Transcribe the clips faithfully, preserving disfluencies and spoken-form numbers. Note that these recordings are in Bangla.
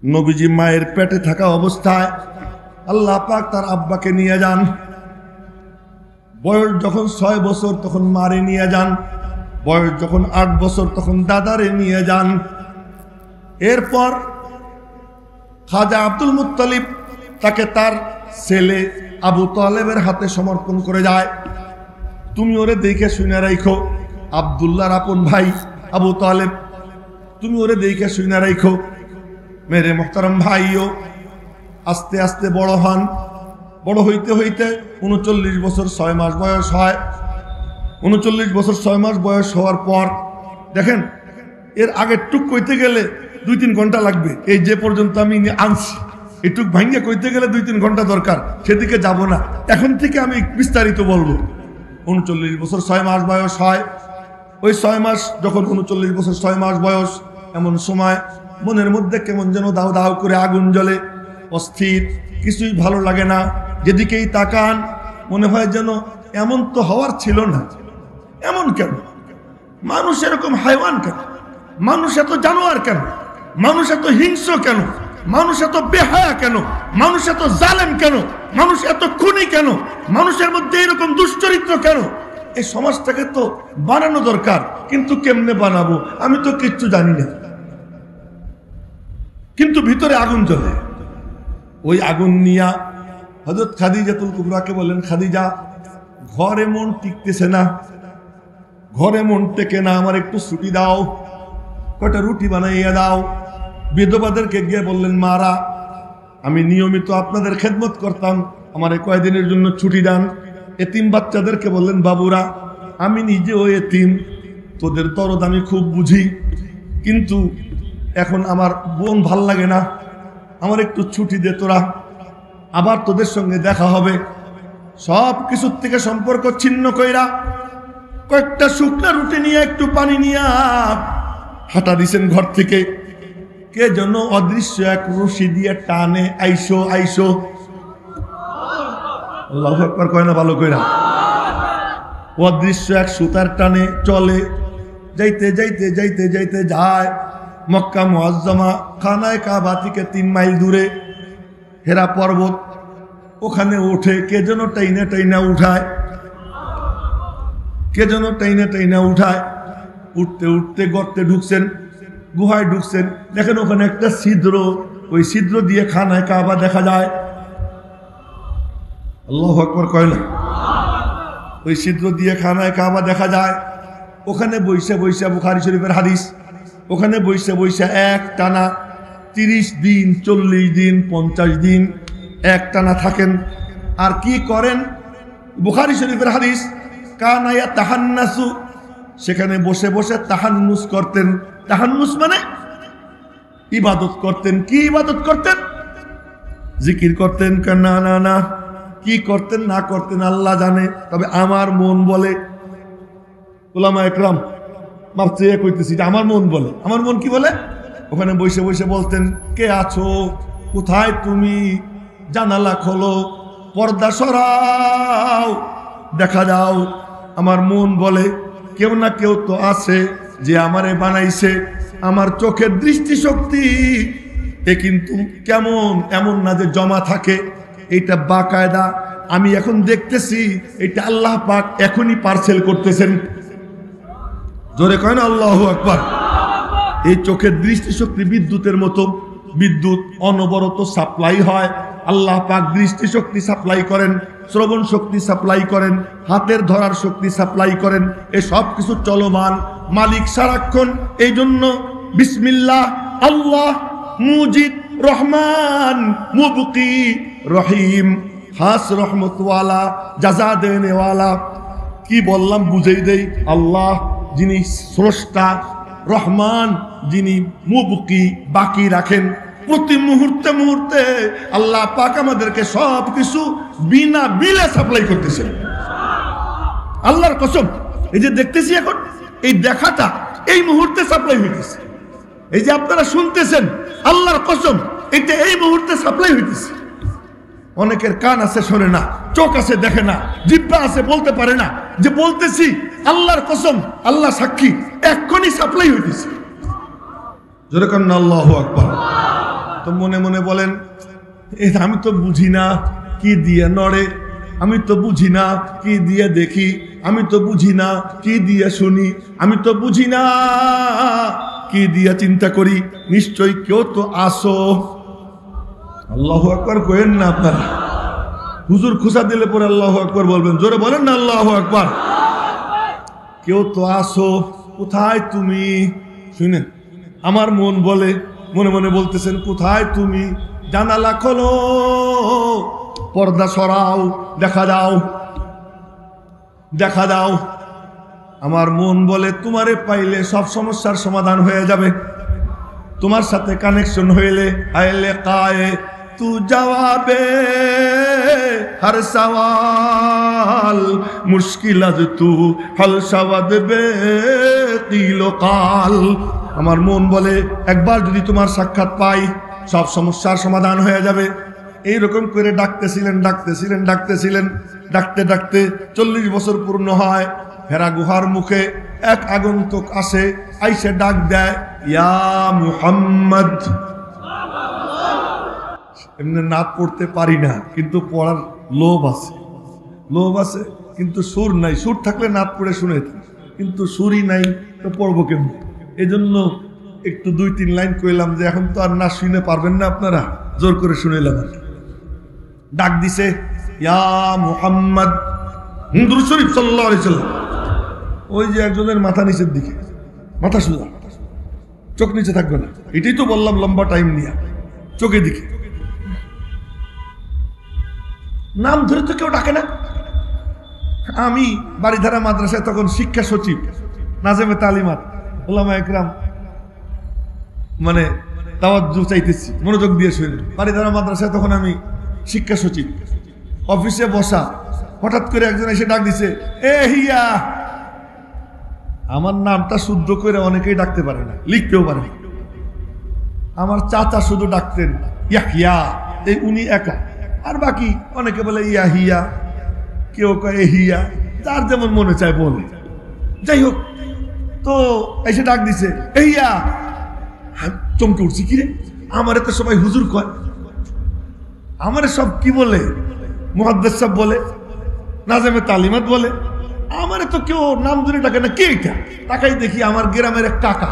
নবীজি মায়ের পেটে থাকা অবস্থায় আল্লাহ পাক তার আব্বাকে নিয়ে যান। বয়স যখন ছয় বছর তখন মারে নিয়ে যান, বয়স যখন আট বছর তখন দাদারে নিয়ে যান। এরপর খাজা আব্দুল মুত্তালিব তাকে তার ছেলে আবু তালেবের হাতে সমর্পণ করে যায়। তুমি ওরে দেখে শুনে রাখো, আব্দুল্লাহর আপন ভাই আবু তালেব, তুমি ওরে দেখে শুনে রাখো। মেরে মোহতারাম ভাইও আস্তে আস্তে বড় হন। বড় হইতে হইতে উনচল্লিশ বছর ছয় মাস বয়স হয়। উনচল্লিশ বছর ছয় মাস বয়স হওয়ার পর দেখেন, এর আগের টুক কইতে গেলে দুই তিন ঘন্টা লাগবে। এই যে পর্যন্ত আমি আনছি, এই টুক ভাঙ্গা কইতে গেলে দুই তিন ঘন্টা দরকার, সেদিকে যাব না। এখন থেকে আমি বিস্তারিত বলবো। উনচল্লিশ বছর ছয় মাস বয়স হয়। ওই ছয় মাস যখন উনচল্লিশ বছর ছয় মাস বয়স, এমন সময় মনের মধ্যে কেমন যেন দাও দাও করে আগুন জ্বলে, অস্থির, কিছুই ভালো লাগে না। যেদিকেই তাকান মনে হয় যেন এমন তো হওয়ার ছিল না। এমন কেন? মানুষ এরকম হাইওয়ান কেন? মানুষ এত জানোয়ার কেন? মানুষ এত হিংস্র কেন? মানুষ এত বেহায়া কেন? মানুষ এত জালেম কেন? মানুষ এত খুনি কেন? মানুষের মধ্যে এরকম দুশ্চরিত্র কেন? এই সমাজটাকে তো বানানো দরকার, কিন্তু কেমনে বানাবো আমি তো কিচ্ছু জানি না। কিন্তু ভিতরে আগুন জ্বলে। ওই আগুন নিয়া হযরত খাদিজাতুল কুবরাকে বললেন, খাদিজা, ঘরে মন টিকতেছে না, ঘরে মন টেকে না, আমার একটু ছুটি দাও, কটা রুটি বানাইয়া দাও। বিধবাদেরকে গিয়ে বললেন, মারা, আমি নিয়মিত আপনাদের খেদমত করতাম, আমার কয়েকদিনের জন্য ছুটি দেন। এতিম বাচ্চাদেরকে বললেন, বাবুরা, আমি নিজেও এতিম, তোদের দরদ আমি খুব বুঝি, কিন্তু এখন আমার বোন ভাল লাগে না, আমার একটু ছুটি দে তোরা, আবার তোদের সঙ্গে দেখা হবে। সব কিছুর থেকে সম্পর্ক ছিন্ন কইরা কয়েকটা শুকনা রুটি নিয়ে একটু পানি নিয়ে হাঁটা দিছেন ঘর থেকে। কে যেন অদৃশ্য এক রশি দিয়ে টানে, আইসো আইসো। আল্লাহু আকবার কয় না ভালো কইরা? অদৃশ্য এক সুতার টানে চলে, যাইতে যাইতে যাইতে যাইতে যায় মক্কা মুআজ্জামা খানায়ে কাবা থেকে তিন মাইল দূরে হেরা পর্বত। ওখানে ওঠে, কে যেন টাইনা টাইনা উঠায়, কে যেন টাইনা টাইনা উঠায়। উঠতে উঠতে গর্তে ঢুকছেন, গুহায় ঢুকছেন, দেখেন ওখানে একটা ছিদ্র, ওই ছিদ্র দিয়ে খানায়ে কাবা দেখা যায়। আল্লাহু আকবার কয় না? ওই ছিদ্র দিয়ে খানায়ে কাবা দেখা যায়। ওখানে বইসা বইসা, বুখারী শরীফের হাদিস, ওখানে বইসা বইসা এক টানা তিরিশ দিন, চল্লিশ দিন, পঞ্চাশ দিন এক টানা থাকেন। আর কি করেন? বুখারী শরীফের হাদিস, কানা ইয়াতাহান্নাসু, সেখানে বসে বসে তাহান্নুস করতেন। তাহান্নুস মানে ইবাদত করতেন। কি ইবাদত করতেন? জিকির করতেন। না না না, কি করতেন না করতেন আল্লাহ জানে, তবে আমার মন বলে। উলামা একরাম মাপ চেয়ে কইতেছি, আমার মন বলে। আমার মন কি বলে? ওখানে বসে বসে বলতেন, কে আছো, কোথায় তুমি, জানালা খোলো, পর্দা সরাও, দেখা যাও। আমার মন বলে কেউ না কেউ তো আছে যে আমারে বানাইছে, আমার চোখের দৃষ্টিশক্তি এ কিন্তু কেমন, এমন না যে জমা থাকে, এইটা বাকায়দা আমি এখন দেখতেছি, এটা আল্লাহ পাক এখনই পার্সেল করতেছেন। জোরে কয় না আল্লাহু আকবার? এই চোখের দৃষ্টিশক্তি বিদ্যুতের মতো, বিদ্যুৎ অনবরত সাপ্লাই হয়। আল্লাহ পাক দৃষ্টিশক্তি সাপ্লাই করেন, শ্রবণ শক্তি সাপ্লাই করেন, হাতের ধরার শক্তি সাপ্লাই করেন, এ সব কিছু চলমান। মালিক সারাক্ষণ। এই জন্য বিসমিল্লাহ, আল্লাহ, মুজিদ, রহমান, মুবকি, রহিম, খাস রহমতওয়ালা, জাযা দেনেওয়ালা। কি বললাম বুঝেই দেই। আল্লাহ যিনি স্রষ্টা, রহমান যিনি মুবকি, বাকি রাখেন। প্রতি মুহূর্তে মুহূর্তে আল্লাহ পাক আমাদেরকে সব কিছু বিনা বিলে সাপ্লাই করতেছেন। আল্লাহর কসম, এই যে দেখতেছি এখন, এই দেখাটা এই মুহূর্তে সাপ্লাই হইতেছে। এই যে আপনারা শুনতেছেন, আল্লাহর কসম, এটা এই মুহূর্তে সাপ্লাই হইতেছে। অনেকের কান আছে শোনে না, চোখ আছে দেখে না, জিহ্বা আছে বলতে পারে না, যে বলতেছি আল্লাহর কসম, আল্লাহ সাক্ষী, এক্ষুনি সাপ্লাই হইতেছে। জোরে কান্না আল্লাহু আকবার। তো মনে মনে বলেন এ আমি তো বুঝি না কি দিয়ে নড়ে, আমি তো বুঝি না কি দিয়ে দেখি, আমি তো বুঝি না কি দিয়ে শুনি, আমি তো বুঝি না কি দিয়ে চিন্তা করি, নিশ্চয়ই কেউ তো আসো। আল্লাহু আকবার কইেন না আপনারা, হুজুর খুশা দিলে পরে আল্লাহু আকবার বলবেন, জোরে বলেন না আল্লাহু আকবার। কেউ তো আসো, কোথায় তুমি? শুনেন, আমার মন বলে, মনে মনে বলতেছেন কোথায় তুমি? জানালা খোলো, পর্দা সরাও, দেখা দাও, দেখা দাও। আমার মন বলে তোমারে পাইলে সব সমস্যার সমাধান হয়ে যাবে, তোমার সাথে কানেকশন হইলে আইলে কায়ে তু জবাবে হর সওয়াল মুশকিল আজ তু হল সওয়াদ বে কিলো কাল। আমার মন বলে একবার যদি তোমার সাক্ষাৎ পাই সব সমস্যার সমাধান হয়ে যাবে। এইরকম করে ডাকতেছিলেন ডাকতেছিলেন ডাকতেছিলেন ডাকতে ডাকতে চল্লিশ বছর পূর্ণ হয়। হেরা গুহার মুখে এক আগন্তুক আসে, আইসে ডাক দেয় ইয়া মুহাম্মদ। এমনি নাত পড়তে পারি না, কিন্তু পড়ার লোভ আছে, লোভ আছে কিন্তু সুর নাই। সুর থাকলে নাত পড়ে শুনে, কিন্তু সুরই নাই তো পড়বো কেমন? এই জন্য একটু দুই তিন লাইন কইলাম যে এখন তো আর না শুনে পারবেন না আপনারা, জোর করে শুনেলাম। ডাক দিছে ইয়া মুহাম্মদ, দুরূদ শরীফ সাল্লাল্লাহু আলাইহি সাল্লাম। ওই যে একজনের মাথা নিচের দিকে, মাথা সোজা, চোখ নিচে থাকবে না। এটাই তো বললাম লম্বা টাইম নিয়ে, চোখের দিকে। নাম ধরে তো কেউ ডাকে না। আমি বাড়িধারা মাদ্রাসায় তখন শিক্ষা সচিব, নাজেমে তালিমাত ওলামা একরাম, মানে তাওয়াজ্জু চাইতেছি, মনোযোগ দিয়ে শুনেন। বাড়িধারা মাদ্রাসায় তখন আমি শিক্ষা সচিব, অফিসে বসা। হঠাৎ করে একজন এসে ডাক দিছে এ হিয়া। আমার নামটা শুদ্ধ করে অনেকেই ডাকতে পারে না, লিখতেও পারে না। আমার চাচা শুধু ডাকতেন ইয়াহিয়া, এই উনি একা, আর বাকি অনেকে বলে ইয়াহিয়া, কেউ কয় হিয়া, যার যেমন মনে চায় বলে। যাই হোক, তো এসে ডাক দিছে হিয়া। চমকে উঠছি, কিরে আমারে তো সবাই হুজুর কয়, আমারে সব কি বলে, মুহাদ্দিস সাহেব বলে, নাজেমে তালিমাত বলে, আমারে তো কেউ নাম ধরে ডাকে না। কে এটা? তাকাই দেখি আমার গ্রামের এক কাকা।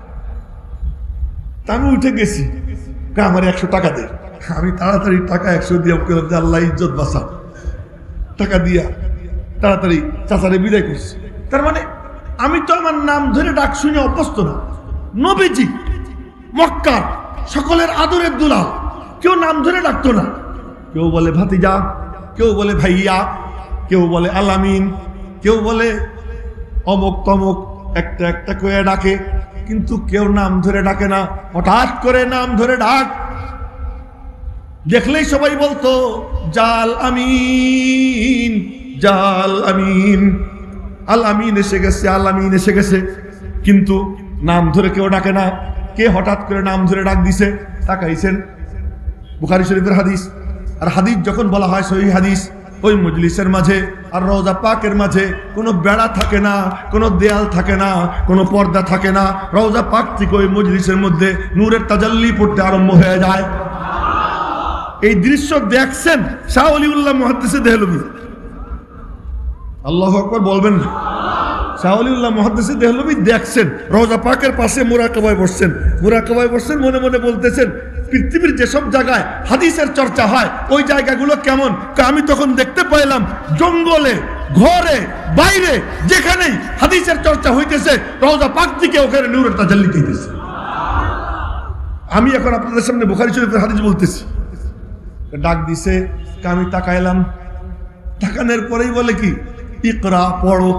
তা আমি উঠে গেছি, আমার একশো টাকা দে। আমি তাড়াতাড়ি টাকা একশো দিয়ে আল্লাহ ইজ্জত বাঁচা, টাকা দিয়া তাড়াতাড়ি চাচারে বিদায় করছি। তার মানে আমি তো আমার নাম ধরে ডাক শুনে অভ্যস্ত না। নবীজি মক্কার সকলের আদরের দুলাল, কেউ নাম ধরে ডাকতো না। কেউ বলে ভাতিজা, কেউ বলে ভাইয়া, কেউ বলে আলামিন, কেউ বলে অমুক তমুক, একটা একটা করে ডাকে, কিন্তু কেউ নাম ধরে ডাকে না। হঠাৎ করে নাম ধরে ডাক দেখলেই সবাই বলতো জাল আমিন, জাল আমিন, আল আমিন এসে গেছে, আল আমিন এসে গেছে। কিন্তু নাম ধরে কেউ ডাকে না। কে হঠাৎ করে নাম ধরে ডাক দিছে? তাকাইছেন বুখারী শরীফের হাদিস। আর হাদিস যখন বলা হয় সহিহ হাদিস, ওই মজলিসের মাঝে আর রওজা পাকের মাঝে কোনো বেড়া থাকে না, কোনো দেয়াল থাকে না, কোনো পর্দা থাকে না। রওজা পাক থেকে ওই মজলিসের মধ্যে নূরের তাজাল্লি পড়তে আরম্ভ হয়ে যায়। এই দৃশ্য দেখছেন শাহ ওলিউল্লাহ মুহাদ্দিসে দেহলভী। আল্লাহু আকবার বলবেন না? শাহ ওলিউল্লাহ মুহাদ্দিসে দেহলভী দেখছেন, রওজা পাকের পাশে মুরাকাবায় বসছেন, মুরাকাবায় বসছেন, মনে মনে বলতেছেন পৃথিবীর যেসব জায়গায় হাদিসের চর্চা হয় ওই জায়গাগুলো কেমন? আমি তখন দেখতে পাইলাম জঙ্গলে, ঘরে, বাইরে, যেখানেই হাদিসের চর্চা হইতেছে রওজা পাক থেকে ওখানে নূরের তাজাল্লি হইতেছে। আমি এখন আপনাদের সামনে বুখারী শরীফের হাদিস বলতেছি। ডাক দিছে, আমি তাকাইলাম, তাকানোর পরেই বলে কি ইকরা, পড়ো।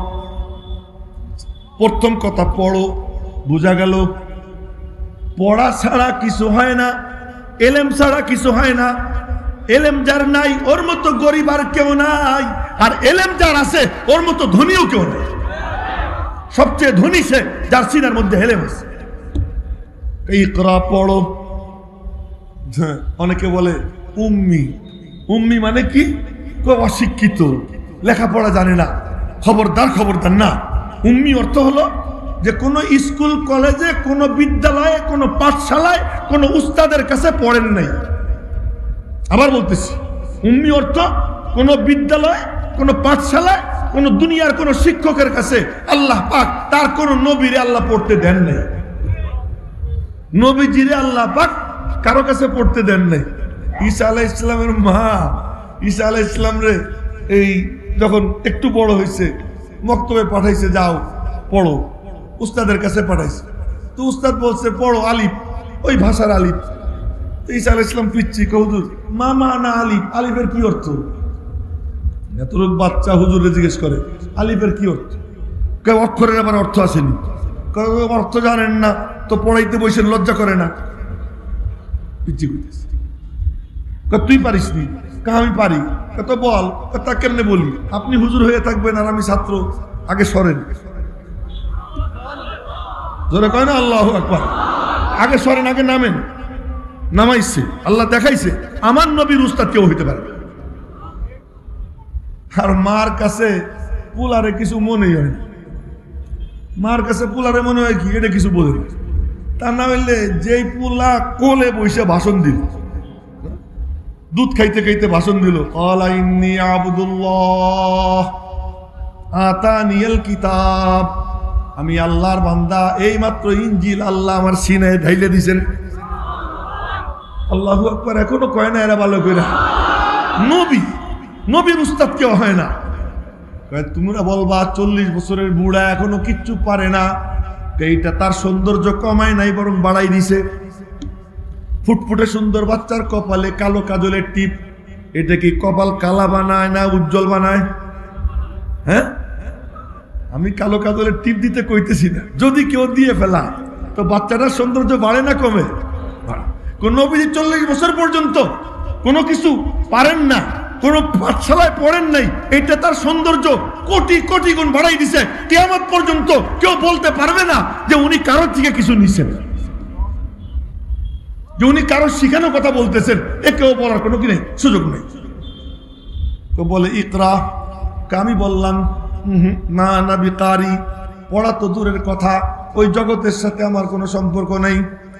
প্রথম কথা পড়ো, বোঝা গেল পড়া ছাড়া কিছু হয় না, এলেম ছাড়া কিছু হয় না। এলেম যার নাই ওর মতো গরিব আর কেউ নাই, আর এলেম যার আছে ওর মতো ধনীও কেউ নেই। সবচেয়ে ধনী সে যার সিনার মধ্যে এলেম আছে। ইকরা, পড়ো। অনেকে বলে উম্মি, উম্মি মানে কি? অশিক্ষিত, লেখাপড়া জানে না। খবরদার, খবরদার না। উম্মি অর্থ হলো যে কোনো স্কুল কলেজে, কোনো বিদ্যালয়ে, কোনো পাঠশালায় কোনো উস্তাদের কাছে পড়েন নাই। আবার বলতেছি, উম্মি অর্থ কোনো বিদ্যালয়, কোনো পাঠশালায়, কোনো দুনিয়ার কোনো শিক্ষকের কাছে আল্লাহ পাক তার কোনো নবীরে আল্লাহ পড়তে দেন নাই। নবীজিরে আল্লাহ পাক কারো কাছে পড়তে দেন নাই। ঈসা আলাইহিস সালামের মা ঈসা আলাইহিস সালাম রে এই যখন একটু বড় হয়েছে মক্তবে পাঠাইছে, যাও পড়ো, উস্তাদের কাছে পাঠাইছে। তো উস্তাদ বলছে পড়ো আলিফ, ওই ভাষার আলিফ। তো ঈসা আলাইহিস সালাম পিচ্ছি, হুজুর মা মা না আলিফ, আলিফের কি অর্থ? এত লোক বাচ্চা হুজুরে জিজ্ঞেস করে আলিফের কি অর্থ? কেউ অক্ষরের আবার অর্থ আসেনি, অর্থ জানেন না তো পড়াইতে বসে লজ্জা করে না? পিচ্ছি কইতেছে, তুই পারিস নি? আমি পারি। কত বল, তা কেমনে বলি? আপনি হুজুর হয়ে থাকবেন আর আমি ছাত্র, আগে সরেন। জোরে কয় না আল্লাহু আকবার। আগে সরেন, আগে নামেন। নামাইছে, আল্লাহ দেখাইছে আমার নবীর উস্তাদ কেউ হইতে পারে। আর মার কাছে পুলারে কিছু মনেই হয় না। মার কাছে পুলারে মনে হয় কি এটা কিছু বোঝে না। তার না হইলে যেই পুলা কোলে বসে ভাষণ দিল, দুধ খাইতে খাইতে ভাষণ দিল, ক্বালা ইন্নী আবদুল্লাহ আতানিয়াল কিতাব, আমি আল্লাহর বান্দা, এই মাত্র ইনজিল আল্লাহ আমার সিনায় ঢাইলে দিছেন। আল্লাহু আকবার। এখনো কয় না এরা ভালো করে নবী, নবীর উস্তাদ কেউ হয় না। তোমরা বলবা চল্লিশ বছরের বুড়া এখনো কিচ্ছু পারে না, এইটা তার সৌন্দর্য কমায় নাই, বরং বাড়াই দিছে। ফুটফুটে সুন্দর বাচ্চার কপালে কালো কাজলের টিপ, এটা কি কপাল কালা বানায় না উজ্জ্বল বানায়? হ্যাঁ, আমি কালো কাজলের টিপ দিতে কইতেছি না। যদি কেউ দিয়ে ফেলায় তো বাচ্চাটার সৌন্দর্য বাড়ে না কমে? কোন নবী চল্লিশ বছর পর্যন্ত কোনো কিছু পারেন না, কোন পাঠশালায় পড়েন নাই, এটা তার সৌন্দর্য কোটি কোটি গুণ বাড়াই দিছে। কিয়ামত পর্যন্ত কেউ বলতে পারবে না যে উনি কারোর থেকে কিছু নিছেন, যে উনি কারোর শিখানো কথা বলতেছেন, এ কেউ বলার কোনো কি নেই, সুযোগ নেই। তো বলে ইকরা, আমি বললাম না না বিকারি, পড়া তো দূরের কথা, ওই জগতের সাথে আমার কোনো সম্পর্ক নেই,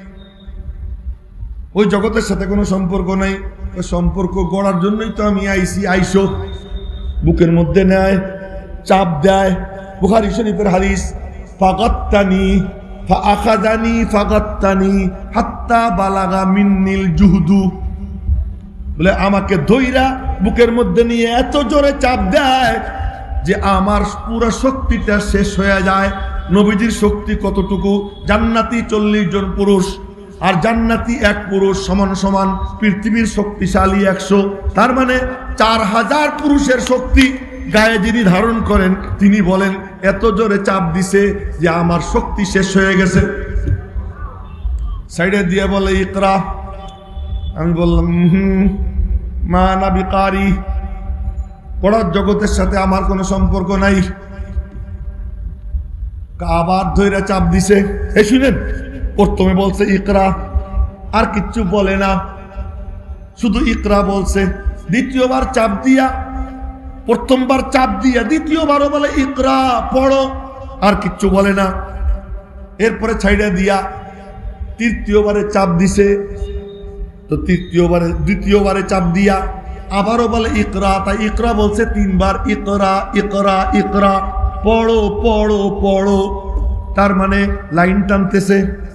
ওই জগতের সাথে কোনো সম্পর্ক নেই। ওই সম্পর্ক গড়ার জন্যই তো আমি আইসি। আইসো বুকের মধ্যে নেয়, চাপ দেয়। বুখারী শরীফের হাদিস, ফাগাত্তানি ফাআখাযানি ফাগাত্তানি হাত্তা বালাগা মিন্নিল জুহদু, বলে আমাকে ধইরা বুকের মধ্যে নিয়ে এত জোরে চাপ দেয় যে আমার পুরো শক্তিটা শেষ হয়ে যায়। নবীজির শক্তি কতটুকু? জান্নাতি চল্লিশ জন পুরুষ আর জান্নাতি এক পুরুষ সমান সমান। পৃথিবীর শক্তিশালী একশো, তার মানে চার হাজার পুরুষের শক্তি গায়ে যিনি ধারণ করেন, তিনি বলেন এত জোরে চাপ দিছে যে আমার শক্তি শেষ হয়ে গেছে। সাইডে দিয়ে বলে ইকরা, আমি বললাম হুম মা না বিকারি, পড়ার জগতের সাথে আমার কোনো সম্পর্ক নাই। আবার ধৈর্য চাপ দিছে। এই শুনেন, প্রথমে বলছে ইকরা, আর কিচ্ছু বলে না, শুধু ইকরা বলছে। দ্বিতীয়বার চাপ দিয়া, প্রথমবার চাপ দিয়া দ্বিতীয়বারও বলে ইকরা পড়ো, আর কিচ্ছু বলে না। এরপরে ছাইড়া দিয়া তৃতীয়বারে চাপ দিছে, তো তৃতীয়বারে দ্বিতীয়বারে চাপ দিয়া আবারও বলে ইকরা, তাই ইকরা বলছে তিনবার। ইকরা ইকরা ইকরা, পড়ো পড়ো পড়ো, তার মানে লাইন টানতেছে।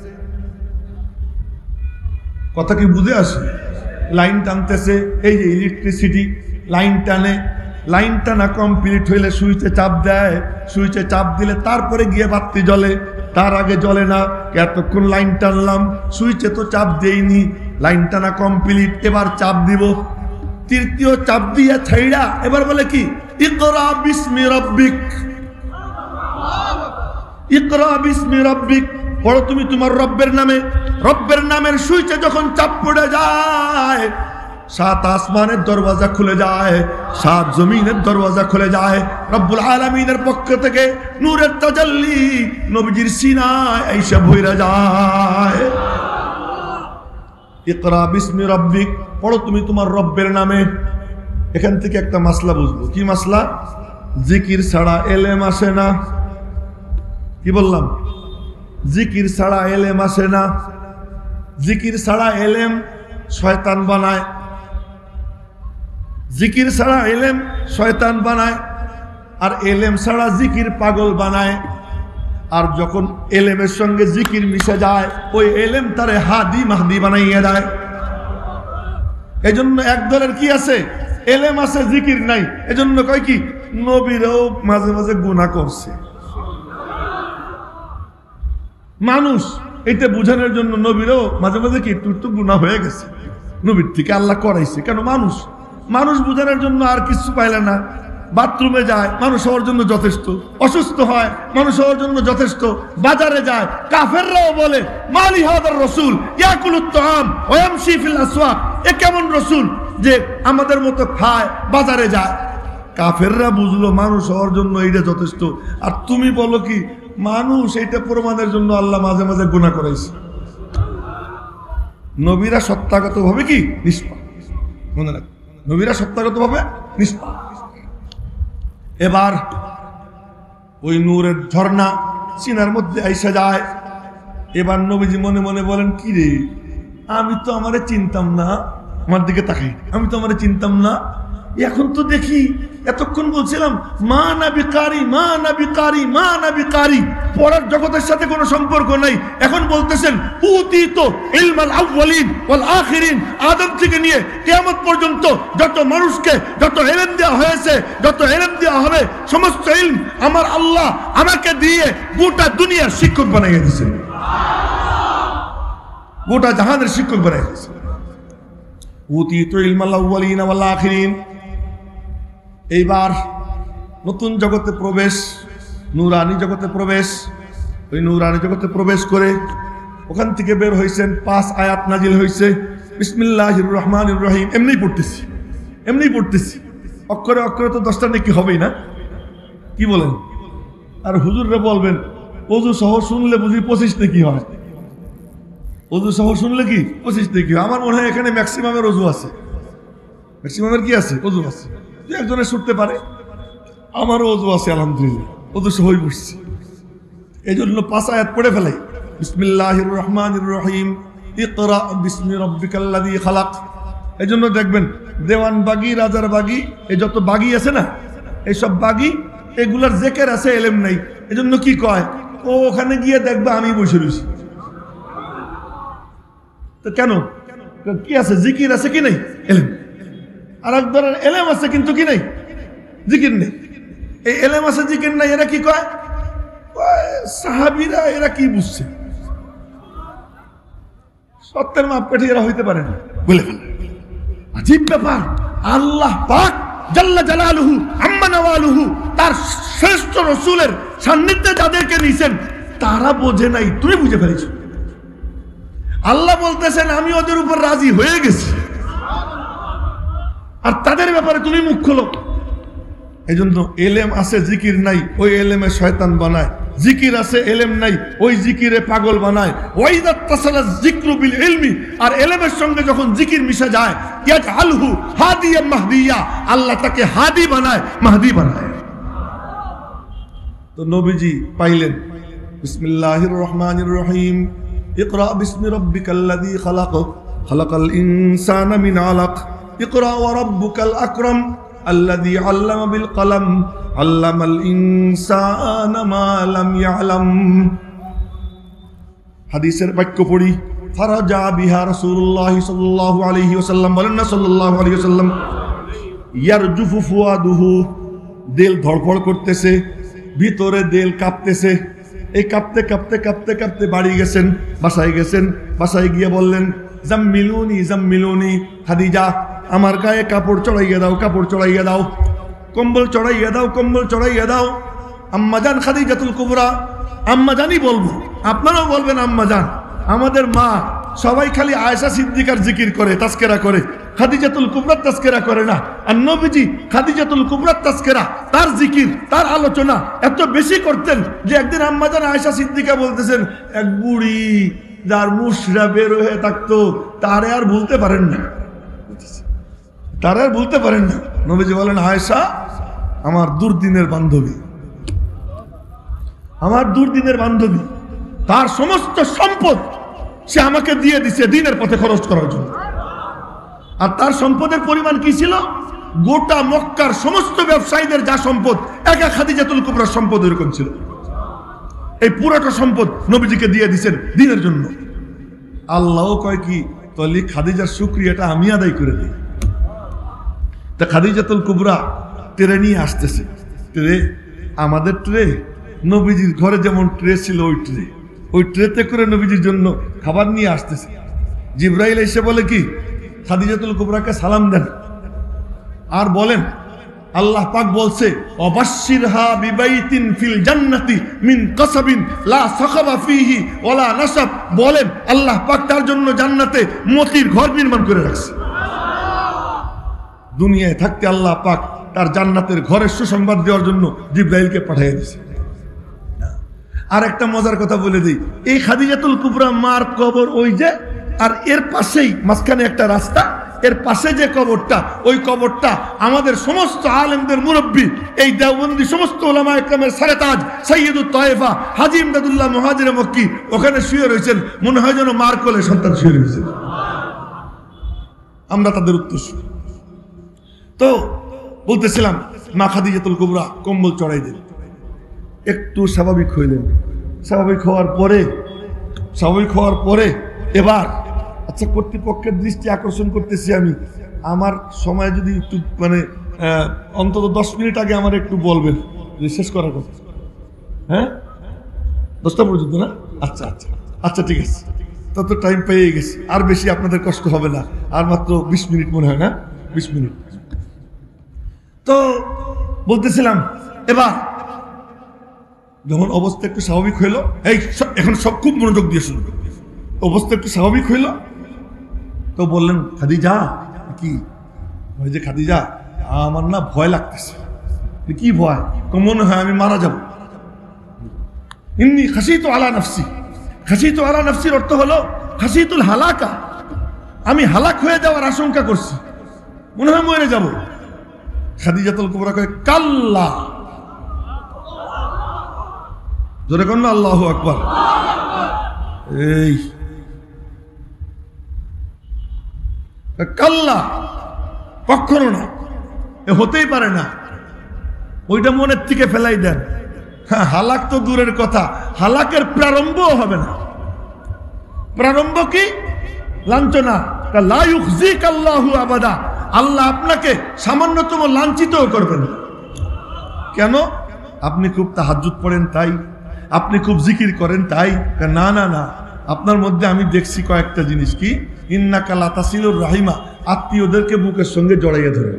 কথা কি বুঝে আসে? লাইন টানতেছে। এই যে ইলেকট্রিসিটি লাইন টানে, লাইন টানা কমপ্লিট হইলে সুইচে চাপ দেয়, সুইচে চাপ দিলে তারপরে গিয়ে বাতি জ্বলে, তার আগে জ্বলে না। এতক্ষণ লাইন টানলাম, সুইচে তো চাপ দেইনি, লাইন টানা কমপ্লিট, এবার চাপ দিব। তৃতীয় চাপ দিয়া ছাইড়া এবার বলে কি ইকরা বিসমি রাব্বিক, ইকরা বিসমি রাব্বিক, পড়ো তুমি তোমার রব্বের নামে। রব্বের নামের সুইচে যখন চাপ পড়ে যায়, সাত আসমানের দরওয়াজা খুলে যায়, সাত জমিনের দরওয়াজা খুলে যায়। রব্বুল আলামিনের পক্ষ থেকে নূরের তাজাল্লি নবীজির সিনায় আইসা ভইরা যায়। ইকরা বিসমি রাব্বিক, পড়ো তুমি তোমার রব্বের নামে। এখান থেকে একটা মাসলা বুঝবো। কি মাসলা? জিকির ছাড়া এলেম আসে না। কি বললাম? জিকির ছাড়া এলেম আসে না। জিকির ছাড়া এলেম শয়তান বানায়, জিকির ছাড়া এলেম শয়তান বানায়, আর এলেম ছাড়া জিকির পাগল বানায়। আর যখন এলেমের সঙ্গে জিকির মিশে যায়, ওই এলেম তারে হাদি মাহদি বানাইয়া দেয়। এই জন্য এক দলের কি আছে, এলেম আছে জিকির নাই, এজন্য কয় কি নবীরাও মাঝে মাঝে গুনাহ করছে। মানুষ এটা বুঝানোর জন্য নবীরাও মাঝে মাঝে কি একটু একটু গুনাহ হয়ে গেছে, নবীর থেকে আল্লাহ করাইছে। কেন? মানুষ মানুষ বুঝানোর জন্য আর কিছু পাইলে না। বাথরুমে যায়, মানুষ হওয়ার জন্য যথেষ্ট। অসুস্থ হয়, মানুষ হওয়ার জন্য যথেষ্ট। বাজারে যায়, কাফেররাও বলে মালি হাদার রাসূল ইয়াকুলুত তাআম ওয়া ইয়ামশি ফিল আসওয়াক, এ কেমন রাসূল যে আমাদের মতো খায়, বাজারে যায়। কাফেররা বুঝলো মানুষ হওয়ার জন্য এইটা যথেষ্ট। আর তুমি বলো কি মানুষ, এইটা প্রমাণের জন্য আল্লাহ মাঝে মাঝে গুনাহ করাইছে। নবীরা সত্যাগত ভাবে কি নিষ্পাপ, মনে রাখ, নবীরা সত্যাগত ভাবে নিষ্পাপ। এবার ওই নূরের ঝর্ণা সিনার মধ্যে আইসা যায়। এবার নবীজি মনে মনে বলেন, কি রে, আমি তো আমারে চিনতাম না, আমার দিকে তাকাই, আমি তো আমারে চিনতাম না। এখন তো দেখি, এতক্ষণ বলছিলাম মা নাবি কারি, মা নাবি কারি, মা নাবি কারি, পড়ার জগতের সাথে কোনো সম্পর্ক নাই। এখন বলতেছেন উতিত ইলমাল আউয়ালিন ওয়াল আখিরিন, আদম থেকে নিয়ে কিয়ামত পর্যন্ত যত মানুষকে যত ইলম দেওয়া হয়েছে, যত ইলম দেওয়া হবে, সমস্ত ইলম আমার আল্লাহ আমাকে দিয়ে গোটা দুনিয়ার শিক্ষক বানিয়ে দিয়েছেন, গোটা জাহানের শিক্ষক বানিয়ে দিয়েছেন। উতিত ইলমাল আউয়ালিন ওয়াল আখিরিন। এইবার নতুন জগতে প্রবেশ, নূরানি জগতে প্রবেশ। ওই নূরানি জগতে প্রবেশ করে ওখান থেকে বের হয়েছেন, পাঁচ আয়াত নাজিল হয়েছে। বিসমিল্লাহির রহমানির রহিম এমনি পড়তেছি, এমনি পড়তেছি, অক্ষরে অক্ষরে তো দশটা নাকি হবেই না, কি বলেন? আর হুজুররা বলবেন ওযু সহ শুনলে বুঝি পঁচিশ নাকি হয়, ওযু সহ শুনলে কি পঁচিশ নাকি হয়। আমার মনে হয় এখানে ম্যাক্সিমামের ওযু আছে, ম্যাক্সিমামের কি আছে, ওযু আছে। একজনে ছুটতে পারে, আমারও ওযু আছে আলহামদুলিল্লাহ, ওযু সহই বসছি। এই জন্য পাঁচ আয়াত পড়ে ফেলাই। বিসমিল্লাহির রহমানির রহিম, ইকরা বিসমি রাব্বিকাল্লাযী খালাক। এই জন্য দেখবেন দেওয়ান বাগি, রাজার বাগি, এই যত বাগি আছে না, এইসব বাগি এগুলার জেকের আছে, এলেম নাই। এই জন্য কি কয়, ও ওখানে গিয়ে দেখবে আমি বসে রয়েছি। তো কেন, কি আছে, জিকির আছে কি নাই, এলেম। আর এক ধরনের এলেম আছে কিন্তু কি নাই, জিকির নেই। এই এলেম আছে জিকির নাই, এরা কি কয়, সাহাবীরা এরা কি বুঝছে, সত্যের মাপকাঠি এরা হইতে পারে না বলে ফেলে। আজীব ব্যাপার, আল্লাহ পাক জাল্লা জালালুহু আম্মা নওয়ালুহু তার শ্রেষ্ঠ রাসূলের সান্নিধ্যে যাদেরকে নিছেন তারা বোঝে নাই, তুমি বুঝে ফেলেছো। আল্লাহ বলতেছেন আমি ওদের উপর রাজি হয়ে গেছি, আর তাদের ব্যাপারে তুমি মুখ খোলো। এই জন্য এলেম আছে জিকির নাই, ওই এলেমে শয়তান বানায়। জিকির আছে এলেম নাই, ওই জিকিরে পাগল বানায়। ওয়াইদা তাসালা যিকরু বিল ইলমি, আর এলেমের সঙ্গে যখন জিকির মিশে যায়, ইয়াজআলহু হাদিয়া মাহদিয়া, আল্লাহ তাকে হাদি বানায়, মাহদি বানায়। তো নবীজি পাইলেন বিসমিল্লাহির রহমানির রহিম, ইকরা বিসমি রাব্বিকাল্লাযী খালাক, খালাকাল ইনসানা মিন আলাক, ইকরা ওয়া রাব্বুকাল আকরাম আল্লাযী আল্লামা বিল কলম আল্লামাল ইনসানা মা লাম ইয়ালাম। হাদিসের বাক্য পড়ি, ফারাজা বিহা রাসূলুল্লাহ সাল্লাল্লাহু আলাইহি ওয়াসাল্লাম, বলেন না সাল্লাল্লাহু আলাইহি ওয়াসাল্লাম। ইয়ারজুফু ফুয়াদুহু, দিল ধড়ফড় করতেছে, ভিতরে দিল কাঁপতেছে। এই কাঁপতে কাঁপতে কাঁপতে কাঁপতে বাড়ি গেছেন, বাসায় গেছেন। বাসায় গিয়ে বললেন জাম্মিলুনি জাম্মিলুনি, খাদিজা আমার গায়ে কাপড় চড়াইয়া দাও, কাপড় চড়াইয়া দাও, কম্বল চড়াইয়া দাও, কম্বল চড়াইয়া দাও। আম্মাজান খাদিজাতুল কুবরা, আম্মাজানই বলবো, আপনারাও বলবেন আম্মাজান। আমাদের মা সবাই খালি আয়েশা সিদ্দিকার জিকির করে, তাজকেরা করে, খাদিজাতুল কুবরার তাজকেরা করে না। আর নবীজি খাদিজাতুল কুবরার তাজকেরা, তার জিকির, তার আলোচনা এত বেশি করতেন যে একদিন আম্মাজান আয়েশা সিদ্দিকা বলতেছেন, এক বুড়ি যার মুশরা বের হয়ে থাকতো তারে আর ভুলতে পারেন না, তারা আর বলতে পারেন না। নবীজি বলেন আয়েশা আমার দুর্দিনের বান্ধবী, আমার দুর্দিনের বান্ধবী। তার সমস্ত সম্পদ সে আমাকে দিয়ে দিছে দ্বীনের পথে খরচ করার জন্য। আর তার সম্পদের পরিমাণ কি ছিল? গোটা মক্কার সমস্ত ব্যবসায়ীদের যা সম্পদ, একা খাদিজাতুল কুবরার সম্পদ এরকম ছিল। এই পুরোটা সম্পদ নবীজিকে দিয়ে দিছেন দ্বীনের জন্য। আল্লাহ কয় কি, তাহলে খাদিজার শুকরিয়াটা আমি আদায় করে দিই। তা খাদিজাতুল কুবরা ট্রে নিয়ে আসতেছে। ট্রে আমাদের ট্রে, নবীজির ঘরে যেমন ট্রে ছিল ওই ট্রে, ওই ট্রেতে করে নবীজির জন্য খাবার নিয়ে আসতেছে। জিব্রাইল এসে বলে কি, খাদিজাতুল কুবরাকে সালাম দেন আর বলেন আল্লাহ পাক বলছে অবাশশিরহা বিবাইতিন ফিল জান্নাতি মিন কাসাবিন লা সাখাবা ফিহি ওয়ালা নাসাব। বলেন আল্লাহ পাক তার জন্য জান্নাতে মতির ঘর নির্মাণ করে রাখছে। দুনিয়ায় থাকতে আল্লাহ পাক তার জান্নাতের ঘরের সুসংবাদ দেওয়ার জন্য জিব্রাইলকে পাঠিয়ে দিয়েছে। আর একটা মজার কথা বলে দিই, এই খাদিজাতুল কুবরা মার কবর ওই যে, আর এর পাশেই মাঝখানে একটা রাস্তা, এর পাশে যে কবরটা, ওই কবরটা আমাদের সমস্ত আলেমদের মুরব্বী, এই দেওবন্দি সমস্ত উলামা ইকরামের সারেতাজ সাইয়্যিদুত তায়েফা হাজী ইমদাদুল্লাহ মুহাজিরে মক্কি ওখানে শুয়ে রয়েছেন। মনে হয় যেন মার কোলে সন্তান শুয়ে রয়েছেন। আমরা তাদের উত্তরসূরি। তো বলতেছিলাম, মা খাদিজাতুল কুবরা কম্বল চড়াই দিলেন, একটু স্বাভাবিক হইলেন। স্বাভাবিক হওয়ার পরে স্বাভাবিক হওয়ার পরে এবার আচ্ছা, কর্তৃপক্ষের দৃষ্টি আকর্ষণ করতেছি আমি, আমার সময় যদি একটু মানে অন্তত দশ মিনিট আগে আমার একটু বলবেন যে শেষ করার কথা। হ্যাঁ, দশটা পর্যন্ত না? আচ্ছা আচ্ছা আচ্ছা ঠিক আছে, তত টাইম পেয়ে গেছি, আর বেশি আপনাদের কষ্ট হবে না, আর মাত্র বিশ মিনিট মনে হয় না, বিশ মিনিট। তো বলতেছিলাম, এবার যখন অবস্থা একটু স্বাভাবিক হইল, এই এখন সব খুব মনোযোগ দিয়ে শুনবে, অবস্থা একটু স্বাভাবিক হইল, তো বললেন খাদিজা কি, ওই যে খাদিজা আমার না ভয় লাগতেছে। কি ভয়? মনে হয় আমি মারা যাব। ইন্নী খাসিতু আলা নাফসি। খাসিতু আলা নাফসির অর্থ হলো খাসিতুল হালাকা, আমি হালাক হয়ে যাওয়ার আশঙ্কা করছি, মনে হয় মরে যাব। খাদিজাতুল কুবরা কয় কাল্লা, জোরে কর না আল্লাহু আকবার। এই কাল্লা, কখনো না, এ হতেই পারে না, ওইটা মনের থেকে ফেলাই দেন। হ্যাঁ, হালাক তো দূরের কথা, হালাকের প্রারম্ভও হবে না। প্রারম্ভ কি? লাঞ্ছনা। লা ইউখজিকাল্লাহু আবাদা, আল্লাহ আপনাকে সামান্যতম লাঞ্ছিতও করবেন না। কেন? আপনি খুব তাহাজ্জুদ পড়েন তাই, আপনি খুব জিকির করেন তাই? না না না, আপনার মধ্যে আমি দেখছি কয়েকটা জিনিস। কি? ইন্নাকা লাতাসিলুর রাহিমা, আত্মীয়দেরকে বুকের সঙ্গে জড়াইয়া ধরেন।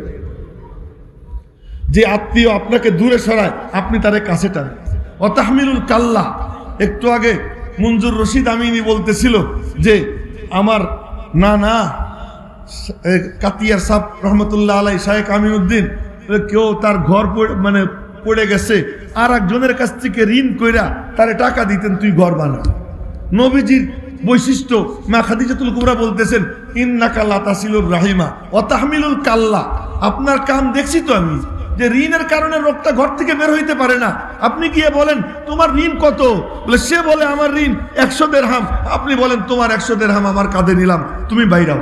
যে আত্মীয় আপনাকে দূরে সরায় আপনি তারে কাছে টানেন। অতাহমিলুল কাল্লা, একটু আগে মঞ্জুর রশিদ আমিনী বলতেছিল যে আমার না না কাতিয়ার সাহ রহমতুল্লাহ আলাই শায়েখ আমিনুদ্দিন, কেউ তার ঘর মানে পড়ে গেছে, আর একজনের কাছ থেকে ঋণ কইরা তারে টাকা দিতেন, তুই ঘর বানা। নবীজির বৈশিষ্ট্য মা খাদিজাতুল কুবরা বলতেছেন ইন্নাকা লাতাসিলুর রাহিমা ওয়া তাহমিলুল কাল্লা, আপনার কাম দেখছি তো আমি, যে ঋণের কারণে লোকটা ঘর থেকে বের হইতে পারে না। আপনি গিয়ে বলেন তোমার ঋণ কত, বলে সে বলে আমার ঋণ একশো দেরহাম, আপনি বলেন তোমার একশো দেরহাম আমার কাঁধে নিলাম, তুমি বাইরাও।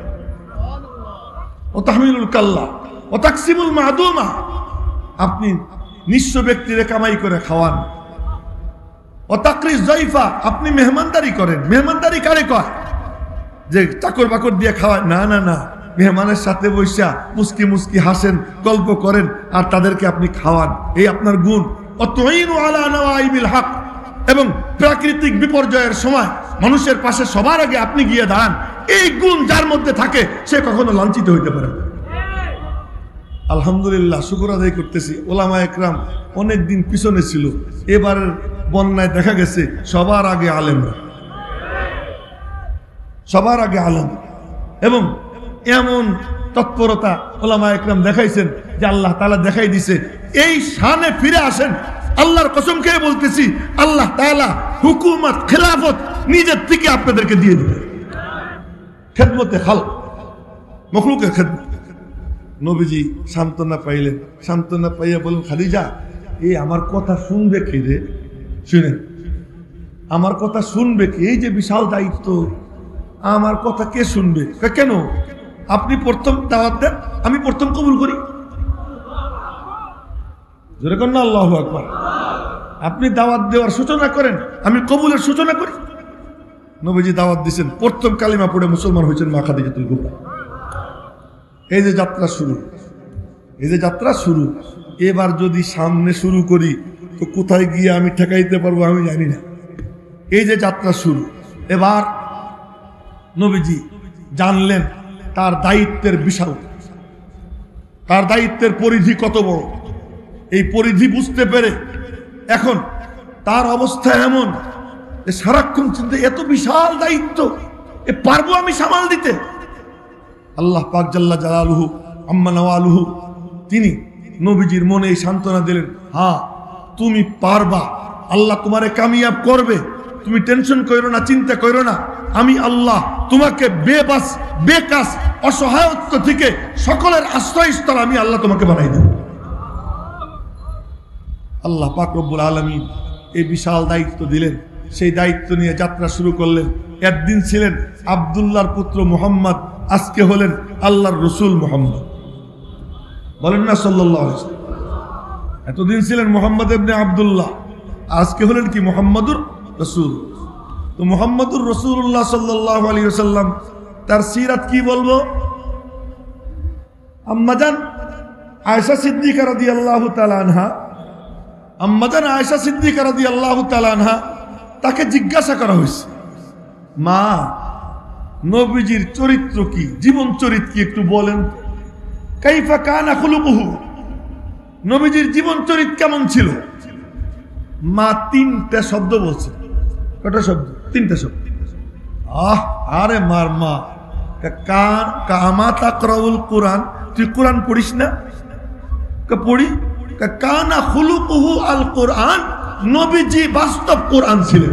ও তাহমিলুল কাল্লা ও তাকসিমুল মাদুমা, আপনি নিঃস্ব ব্যক্তিরে কামাই করে খাওয়ান। ও তাকরিজ জাইফা, আপনি মেহমানদারি করেন। মেহমানদারি কারে কয়? যে চাকর বাকর দিয়ে খাওয়ায়? না না না, মেহমানের সাথে বৈশা মুস্কি মুস্কি হাসেন, গল্প করেন, আর তাদেরকে আপনি খাওয়ান, এই আপনার গুণ। অতঈনু আলা নওয়াইবিল হক, এবং প্রাকৃতিক বিপর্যয়ের সময় মানুষের পাশে সবার আগে আপনি গিয়ে দাঁড়ান। এই গুণ যার মধ্যে থাকে সে কখনো লাঞ্ছিত হইতে পারে না। আলহামদুলিল্লাহ, শুকর আদায় করতেছি, ওলামা একরাম অনেকদিন পিছনে ছিল, এবারের বন্যায় দেখা গেছে সবার আগে আলেমরা, সবার আগে আলেম। এবং এমন তৎপরতা ওলামা একরাম দেখাইছেন যে আল্লাহ তাআলা দেখাই দিছে। এই শানে ফিরে আসেন, আল্লাহর কসম খেয়ে বলতেছি, আল্লাহ তাআলা হুকুমত খেলাফত নিজের থেকে আপনাদেরকে দিয়ে দিবেন। খেদমতে খালক, মখলুকের খেদমত। নবীজি সান্ত্বনা পাইলেন, সান্ত্বনা পাইয়া বলেন খাদিজা, এই আমার কথা শুনবে কে রে? শুনেন, আমার কথা শুনবে কে? এই যে বিশাল দায়িত্ব, আমার কথা কে শুনবে? কেন? আপনি প্রথম দাওয়াত দেন, আমি প্রথম কবুল করি। যেরকম না আল্লাহু আকবার। আপনি দাওয়াত দেওয়ার সূচনা করেন, আমি কবুলের সূচনা করি। নবীজি দাওয়াত দিয়েছেন, প্রথম কালিমা পড়ে মুসলমান হয়েছেন মা খাদিজাতুল কুবরা। এই যে যাত্রা শুরু, এই যে যাত্রা শুরু। এবার যদি সামনে শুরু করি তো কোথায় গিয়ে আমি ঠেকাইতে পারবো আমি জানি না। এই যে যাত্রা শুরু, এবার নবীজি জানলেন তার দায়িত্বের বিশাল, তার দায়িত্বের পরিধি কত বড়। এই পরিধি বুঝতে পেরে এখন তার অবস্থা এমন যে সারাক্ষণ চিন্তা, এত বিশাল দায়িত্ব, এ পারবো আমি সামাল দিতে? আল্লাহ পাক জাল্লা জালালুহু আম্মা নওয়ালুহু তিনি নবীজির মনে এই সান্ত্বনা দিলেন, হ্যাঁ তুমি পারবা, আল্লাহ তোমারে কামিয়াব করবে, তুমি টেনশন করো না, চিন্তা করো না। আমি আল্লাহ তোমাকে বেবাস বেকাস অসহায়ত্ব থেকে সকলের আশ্রয়স্থল আমি আল্লাহ তোমাকে বানাই দেব। আল্লাহ পাক রব্বুল আলামিন এই বিশাল দায়িত্ব দিলেন। সেই দায়িত্ব নিয়ে যাত্রা শুরু করলেন। একদিন ছিলেন আব্দুল্লাহর পুত্র মুহাম্মদ, আজকে হলেন আল্লাহর রসুল মুহাম্মদ। বলেন না সাল্লাল্লাহু আলাইহি ওয়াসাল্লাম। এতদিন ছিলেন মুহাম্মদ ইবনে আব্দুল্লাহ, আজকে হলেন কি মুহাম্মদুর রসুল। তো মুহাম্মদুর রসুল্লাহ সাল্লাল্লাহু আলাইহি ওয়াসাল্লাম তার সিরাত কি বলবো? আম্মাজান আয়েশা সিদ্দিকা রাদিয়াল্লাহু তাআলা আনহা, আম্মাজান আয়েশা সিদ্দিকা রাদিয়াল্লাহু তাআলা আনহা তাকে জিজ্ঞাসা করা হয়েছে, মা নবীজির চরিত্র কি, জীবন চরিত্র কি একটু বলেন। কাইফা কানা খুলুকুহু, নবীজির জীবন চরিত্র কেমন ছিল? মা তিনটা শব্দ বলছে। কটা শব্দ? তিনটা শব্দ। আহ আরে মার মা, কান কামা তাকরাউল কোরআন, তুই কোরআন পড়িস না? পড়ি। কানা খুলুকুহু আল কোরআন, নবীজি বাস্তব কোরআন ছিলেন।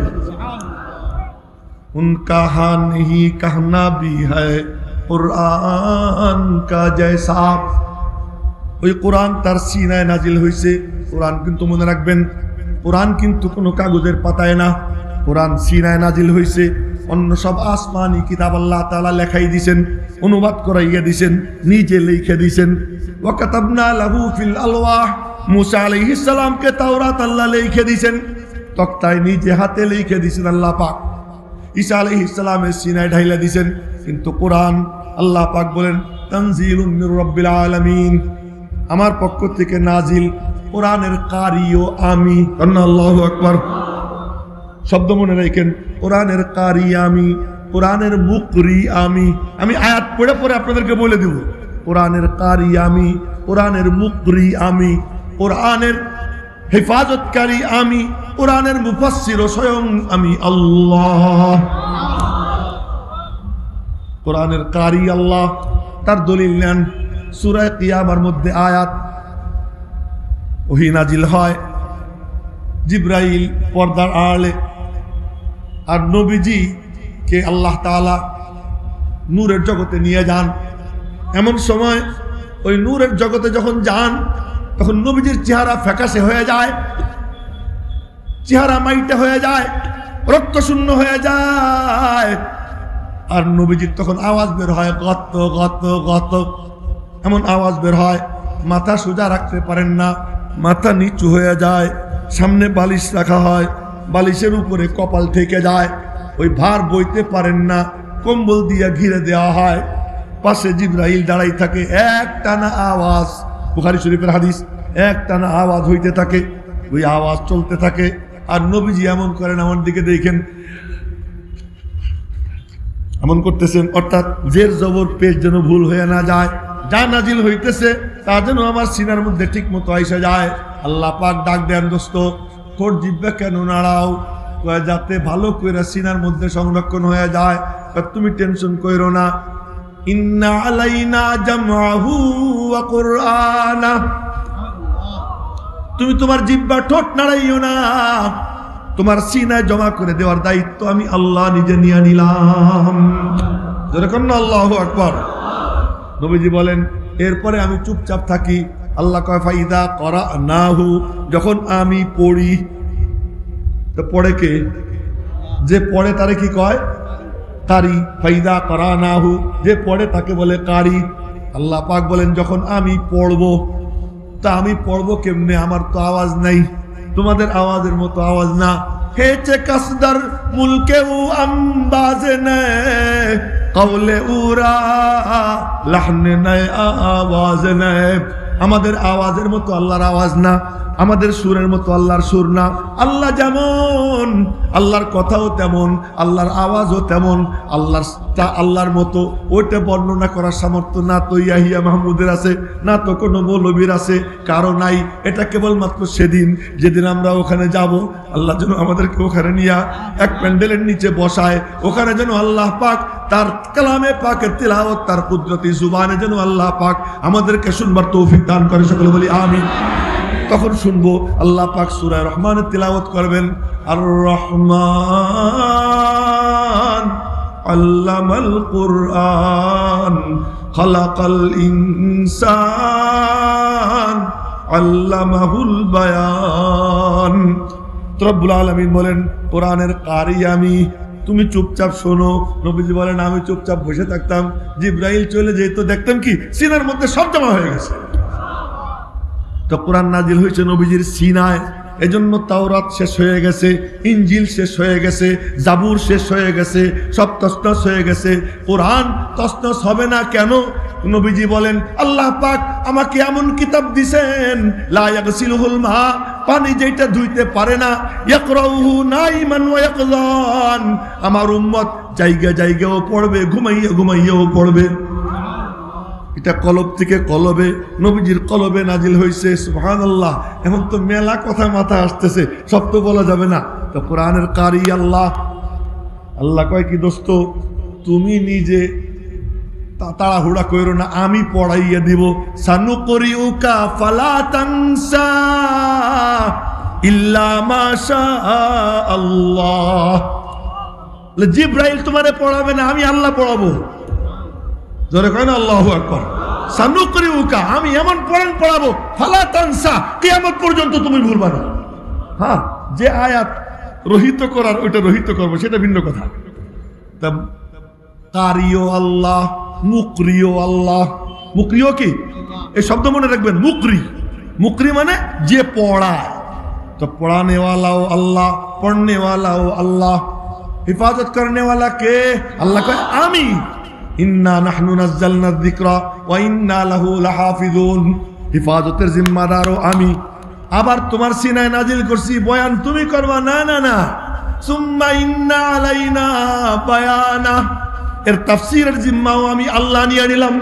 उनका हाँ नहीं कहना भी है कुरान का जैसा। ওই কোরআন তার সিনায় নাজিল হয়েছে। কোরআন কিন্তু মনে রাখবেন, কোরআন কিন্তু কোনো কাগজের পাতায় না, কোরআন সিনায় নাজিল হয়েছে। অন্য সব আসমানি কিতাব আল্লাহ তাআলা লেখাই দিয়েছেন, অনুবাদ করাইয়া দিয়েছেন, নিজে লিখে দিয়েছেন। ওয়া কাতাবনা লাহু ফিল আলওয়াহ, মুসা আলাইহিস সালামকে তাওরাত আল্লাহ লিখে দিয়েছেন, তক্তায় নিজে হাতে লিখে দিয়েছেন আল্লাহ পাক। ঈসা আলাইহিস সালামের সিনায় ঢাইলা দিয়েছেন। কিন্তু কোরআন আল্লাহ পাক বলেন তানজিলুম মির রাব্বিল আলামিন, আমার পক্ষ থেকে নাজিল। কোরআনের কারিও আমি। আল্লাহু আকবার। শব্দ মনে রাখেন, কোরআনের কারি আমি, কোরআনের মুকরি আমি। আমি আয়াত পড়ে পড়ে আপনাদেরকে বলে দেব, কোরআনের কারি আমি, কোরআনের মুকরি আমি, কোরআনের হেফাজতকারী আমি, কোরআনের মুফাসসির স্বয়ং আমি আল্লাহ। কোরআনের কারি আল্লাহ। তার দলিল নেন সূরা কিয়ামার মধ্যে আয়াত, ওহী নাজিল হয় জিবরাইল পর্দার আড়ালে, আর নবীজি কে আল্লাহ তাআলা নূরের জগতে নিয়ে যান। এমন সময় ওই নূরের জগতে যখন যান, তখন নবীজির চেহারা ফ্যাকাশে হয়ে যায়, চেহারা মাইটে হয়ে যায়, রক্ত শূন্য হয়ে যায়। আর নবীজির তখন আওয়াজ বের হয়, গত গত গত, এমন আওয়াজ বের হয়। মাথা সোজা রাখতে পারেন না, মাথা নিচু হয়ে যায়। সামনে বালিশ রাখা হয়, বালিশের উপরে কপাল থেকে যায়, ওই ভার বইতে পারেন না, কম্বল দিয়ে ঘিরে দেওয়া হয়। পাশে জিবরাইল দাঁড়াই থাকে, এক টানা আওয়াজ, বুখারী শরীফের হাদিস, এক টানা আওয়াজ হইতে থাকে, ওই আওয়াজ চলতে থাকে। আর নবীজি এমন করেন, আমার দিকে দেখেন, এমন করতেছেন, অর্থাৎ জের জবর পেশ যেন ভুল হয়ে না যায়, যা নাজিল হইতেছে তা যেন আমার সিনার মধ্যে ঠিক মতো আইসা যায়। আল্লাহ পাক ডাক দেন, দোস্ত তোর জিহ্বা কেন নাড়াও? যাতে ভালো করে সিনার মধ্যে সংরক্ষণ হয়ে যায়। তুমি টেনশন করো না, ইন্না আলাইনা জামআহু ওয়া কুরআনা, তুমি তোমার জিহ্বা ঠোঁট নাড়াইও না, তোমার সিনায় জমা করে দেওয়ার দায়িত্ব আমি আল্লাহ নিজে নিয়ে নিলাম। যেরকম না আল্লাহু আকবার। নবীজি বলেন, এরপরে আমি চুপচাপ থাকি। আল্লাহ কয় ফাইদা করানাহু, যখন আমি পড়ি। তো পড়ে কে? যে পড়ে তারে কি কয়? কারি। ফাইদা করানাহু, যে পড়ে তাকে বলে কারি। আল্লাহ পাক বলেন যখন আমি পড়বো, তা আমি পড়বো কেমনে? আমার তো আওয়াজ নাই, তোমাদের আওয়াজের মতো আওয়াজ না। হেচে কাসদার মুলকে উ আম্বাজে নে কওলে উরা লাহনে নয় আওয়াজ নে। আমাদের আওয়াজের মতো আল্লাহর আওয়াজ না, আমাদের সুরের মতো আল্লাহর সুর না। আল্লাহ যেমন, আল্লাহর কথাও তেমন, আল্লাহর আওয়াজও তেমন। আল্লাহর আল্লাহর মতো ওইটা বর্ণনা করার সামর্থ্য না তো ইয়াহিয়া মাহমুদের আছে, না তো কোনো মৌলবীর আছে, কারো নাই। এটা কেবলমাত্র সেদিন যেদিন আমরা ওখানে যাব, আল্লাহ যেন আমাদেরকে ওখানে নিয়ে এক প্যান্ডেলের নিচে বসায়, ওখানে যেন আল্লাহ পাক তার কালামে পাকের তিলাওয়াত, তার কুদরতি জুবানে যেন আল্লাহ পাক আমাদেরকে শুনবার তৌফিক দান করে। সকলে বলি আমিন। তখন শুনবো আল্লাহ পাক সূরা রহমানের তিলাওয়াত করবেন। আর রহমান আল্লামাল কুরআন খালাকাল ইনসান আল্লামাহুল বায়ান। রব্বুল আলামিন বলেন কোরআনের কারি আমি, তুমি চুপচাপ শোনো। নবীজি বলেন আমি চুপচাপ বসে থাকতাম, জিবরাইল চলে যেত, দেখতাম কি সিনার মধ্যে সব জমা হয়ে গেছে। তো কোরআন নাজিল হয়েছে নবীজির সিনায়, এজন্য তাওরাত শেষ হয়ে গেছে, ইনজিল শেষ হয়ে গেছে, জাবুর শেষ হয়ে গেছে, সব তসনস হয়ে গেছে। কোরআন তসনস হবে না কেন? নবীজি বলেন আল্লাহ পাক আমাকে এমন কিতাব দিবেন লা ইয়াগসিলুহুল মা, পানি যেটা ধুইতে পারে না, ইয়াকরাউহু নাইমান ওয়া ইয়াকযান, আমার উম্মত জায়গা জায়গাও পড়বে, ঘুমাইয়া ঘুমাইয়াও পড়বে। এটা কলব থেকে কলবে, নবীজির কলবে নাজিল হয়েছে। সুবহানাল্লাহ। এখন তো মেলা কথা মাথা আসতেছে, সব তো বলা যাবে না। তো কোরআনের কারি আল্লাহ। আল্লাহ কয় কি দোস্ত, তুমি নিজে তাড়াহুড়া কইরো না, আমি পড়াইয়া দিব। সানুকরিউকা ফালা তানসা ইল্লা মা শা আল্লাহ। জিবরাইল তোমারে পড়াবে না, আমি আল্লাহ পড়াবো। জোরে কয় না আল্লাহু আকবার। সানুকরিউকা, আমি এমন পড়ান পড়াবো, ফালা তানসা, কিয়ামত পর্যন্ত তুমি ভুলবা না। হ্যাঁ, যে আয়াত রহিত করার ওইটা রহিত করবো, সেটা ভিন্ন কথা। তা কারিও আল্লাহ, মুকরিও আল্লাহ। মুকরিও কি? এই শব্দ মনে রাখবেন, মুকরি। মুকরি মানে যে পড়ায়। তো পড়ানে ওয়ালাও আল্লাহ, পড়নে ওয়ালাও আল্লাহ। হিফাজত করনে ওয়ালা কে? আল্লাহ কয় আমি। ইন্না নাহনু নাজ্জালনা যিকরা ওয়া ইন্না লাহু লাহাফিজুন। হিফাজতের জিম্মাদারও আমি। আবার তোমার সিনায় নাজিল করছি, বয়ান তুমি করবা না। না না, সুম্মা ইন্না আলাইনা বায়ানা, এর তাফসীরের জিম্মাও আমি আল্লাহ নিয়ে নিলাম।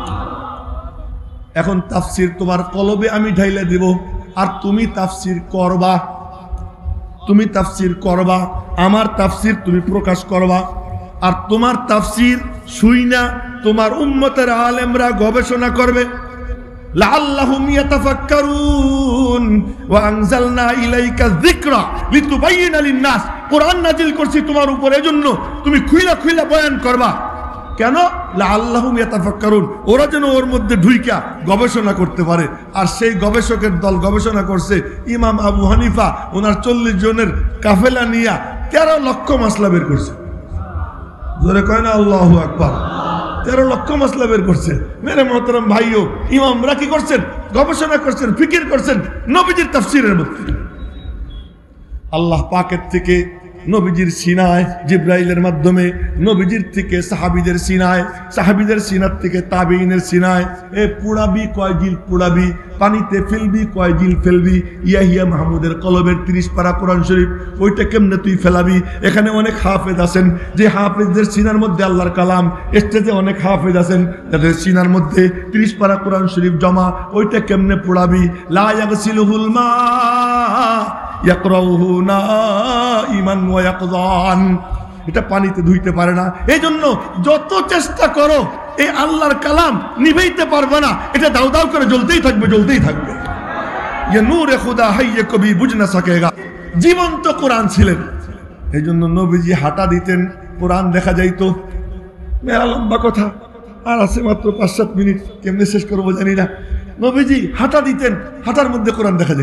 এখন তাফসীর তোমার কলবে আমি ঢাইলে দিব, আর তুমি তাফসীর করবা। তুমি তাফসীর করবা, আমার তাফসীর তুমি প্রকাশ করবা। আর তোমার তাফসীর শুইনা তোমার উম্মতের আলেমরা গবেষণা করবে। লাআল্লাহুম ইয়াতাফাক্কারুন ওয়া আনজালনা ইলাইকা যিকরা লিতুবাইয়িনা লিন-নাস। কোরআন নাজিল করছি তোমার উপর, এজন্য তুমি খুইলা খুইলা বয়ান করবা। কেন? লাআল্লাহুম ইয়াতাফাক্কারুন, ওরা যেন ওর মধ্যে ঢুইকা গবেষণা করতে পারে। আর সেই গবেষকের দল গবেষণা করছে। ইমাম আবু হানিফা ওনার চল্লিশ জনের কাফেলা নিয়া তেরো লক্ষ মাসলা বের করছে। জোরে কয় না আল্লাহু আকবার। তেরো লক্ষ মাসলা বের করছে। মেরে মোহতারাম ভাইও, ইমামরা কি করছেন? গবেষণা করছেন, ফিকির করছেন নবীজির তাফসীরের মধ্যে। আল্লাহ পাকের থেকে নবীজির সিনায় জিব্রাইলের মাধ্যমে, নবীজির থেকে সাহাবীদের সিনায়, সাহাবীদের সিনার থেকে তাবেঈনের সিনায়। এ পুড়াবি কয় জিল পুড়াবি, পানিতে ফেলবি কয় জিল ফেলবি। ইয়াহিয়া মাহমুদের কলবের তিরিশ পারা কোরআন শরীফ, ওইটা কেমনে তুই ফেলাবি? এখানে অনেক হাফেজ আছেন, যে হাফেজদের সিনার মধ্যে আল্লাহর কালাম, স্টেজে অনেক হাফেজ আছেন যাদের সিনার মধ্যে তিরিশ পারা কোরআন শরীফ জমা, ওইটা কেমনে পোড়াবি? লা ইয়াগসিলুহুল মা ইয়াকরাউহু নাইমান ওয়া ইয়াকযান। এটা পানিতে ধুইতে পারে না। এই জন্য যত চেষ্টা করো এই আল্লাহর কালাম নিভাইতে পারবে না। এটা দাউ দাউ করে জ্বলতেই থাকবে, জ্বলতেই থাকবে। ये नूर खुदा है ये कभी बुझ ना सकेगा। জীবন্ত কোরআন ছিলেন। এই জন্য নবীজি হাঁটা দিতেন, কোরআন দেখা যাইতো। মেলা লম্বা কথা, আর আছে মাত্র পাঁচ সাত মিনিট, কেমনে শেষ করবো জানি না। নবীজি হাঁটা দিতেন, হাঁটার মধ্যে কোরআন দেখা যাইত।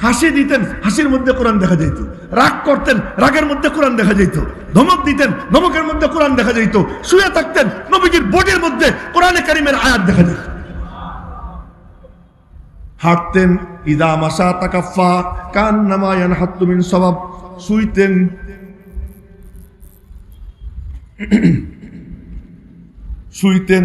হাসি দিতেন, হাসির মধ্যে কোরআন দেখা যেত। রাগ করতেন, রাগের মধ্যে কোরআন দেখা যেত। ধমক দিতেন, ধমকের মধ্যে কোরআন দেখা যেত। শুয়ে থাকতেন, নবীজির বডির মধ্যে কোরআনে কারিমের আয়াত দেখা যেত। হাঁটতেন, ইদা মাসা তাকাফা কান্নামা ইয়ানহাত্তু মিন সওয়াব। শুইতেন, শুইতেন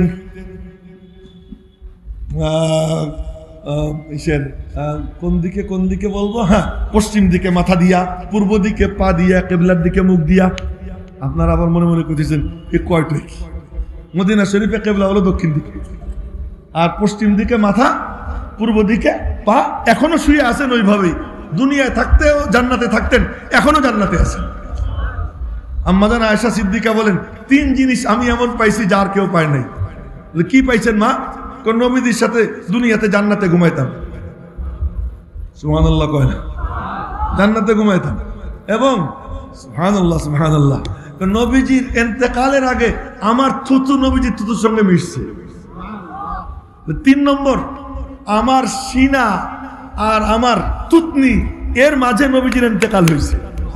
কোন দিকে কোন দিকে বলবো, হ্যাঁ পশ্চিম দিকে মাথা দিয়া, পূর্ব দিকে পা দিয়া, কেবলার দিকে মুখ দিয়া। আপনারা আবার মনে মনে করতেছেন এ কয়টা কি? মদিনা শরীফে কেবলা হলো দক্ষিণ দিকে, আর পশ্চিম দিকে মাথা, পূর্ব দিকে পা। এখনো শুয়ে আছেন ওইভাবেই। দুনিয়ায় থাকতেও জান্নাতে থাকতেন, এখনো জান্নাতে আছেন। আম্মাজান আয়েশা সিদ্দিকা বলেন, তিন জিনিস আমি এমন পাইছি যার কেউ পায় নাই। কি পাইছেন মা? কোন নবীদের সাথে দুনিয়াতে জান্নাতে ঘুমাইতাম। সুবহানাল্লাহ কয় না? জান্নাতে ঘুমাইতাম। এবং সুবহানাল্লাহ সুবহানাল্লাহ, নবীজির ইন্তেকালের আগে আমার থুতু নবীজির থুতুর সঙ্গে মিশছে। তিন নম্বর, আমার সিনা আর আমার তুতনি এর মাঝে নবীজির ইন্তেকাল হয়েছে।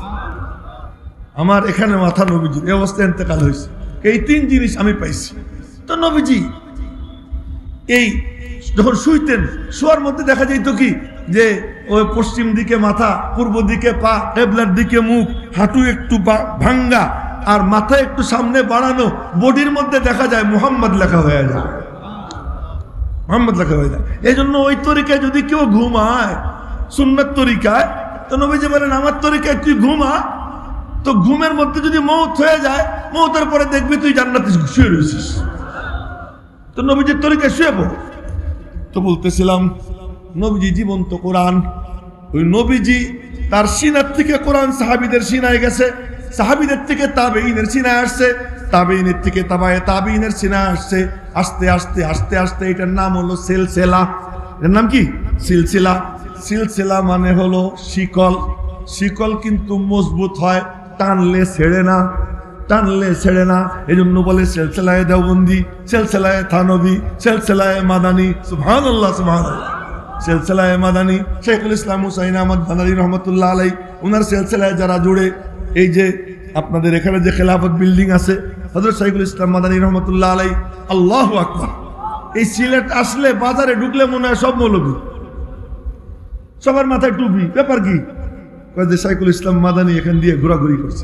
আমার এখানে মাথা, নবীজির এই অবস্থায় ইন্তেকাল হয়েছে। এই তিন জিনিস আমি পাইছি। তো নবীজি এই যখন শুইতেন, শোয়ার মধ্যে দেখা যেত কি যে ওই পশ্চিম দিকে মাথা, পূর্ব দিকে পা, কেবলার দিকে মুখ, হাঁটু একটু ভাঙ্গা আর মাথা একটু সামনে বাড়ানো। বডির মধ্যে দেখা যায় মুহাম্মদ লেখা হয়ে যায়, মুহাম্মদ লেখা হয়ে যায়। এই জন্য ওই তরিকায় যদি কেউ ঘুমায়, সুন্নাত তরিকায়, তো নবীজি বলেন আমার তরিকায় তুই ঘুমা, তো ঘুমের মধ্যে যদি মৌত হয়ে যায়, মৌতের পরে দেখবি তুই জান্নাতে শুয়ে রয়েছিস। তো নবীজির তরিকায় শুয়ে পড়ো। তো বলতেছিলাম নবীজি জীবন্ত কোরআন। ওই নবীজি তার সিনার থেকে কোরআন সাহাবীদের সিনায় গেছে, সাহাবীদের থেকে তাবেঈনের সিনায় আসছে, তাবেঈনের থেকে তাবায়ে তাবেঈনের সিনায় আসছে। আস্তে আস্তে আস্তে আস্তে এটার নাম হলো সিলসিলা। এর নাম কি? সিলসিলা। সিলসিলা মানে হলো শিকল। শিকল কিন্তু মজবুত হয়, টানলে ছেড়ে না, টানলে ছেড়ে না। এই জন্য বলে সিলসিলায়ে দেওবন্দি, সিলসিলায়ে থানবী, সিলসিলায়ে মাদানী। সুবহানাল্লাহ সুবহানাল্লাহ। সিলসিলায়ে মাদানী, শেখুল ইসলাম হুসাইন আহমদ মাদানী রহমতুল্লাহ আলাইহি, ওনার সিলসিলায় যারা জুড়ে, এই যে আপনাদের এখানে যে খেলাফত বিল্ডিং আছে, হযরত শেখুল ইসলাম মাদানী রহমতুল্লাহ আলাইহি। আল্লাহু আকবার। এই সিলেট আসলে বাজারে ঢুকলে মনে হয় সব মৌলবী, সবার মাথায় টুপি। ব্যাপার কি? শেখুল ইসলাম মাদানী এখান দিয়ে ঘোরাঘুরি করছে,